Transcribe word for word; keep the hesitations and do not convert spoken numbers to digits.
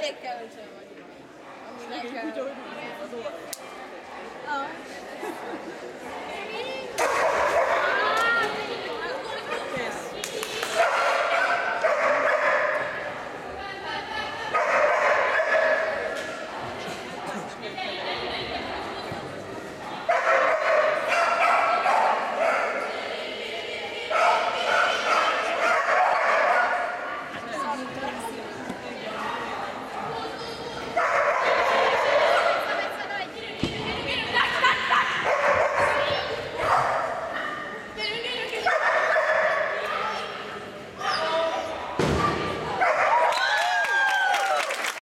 Élénkkel sem vagyok. Ami Szegény nekem. kutya, hogy néz az orr. Ah.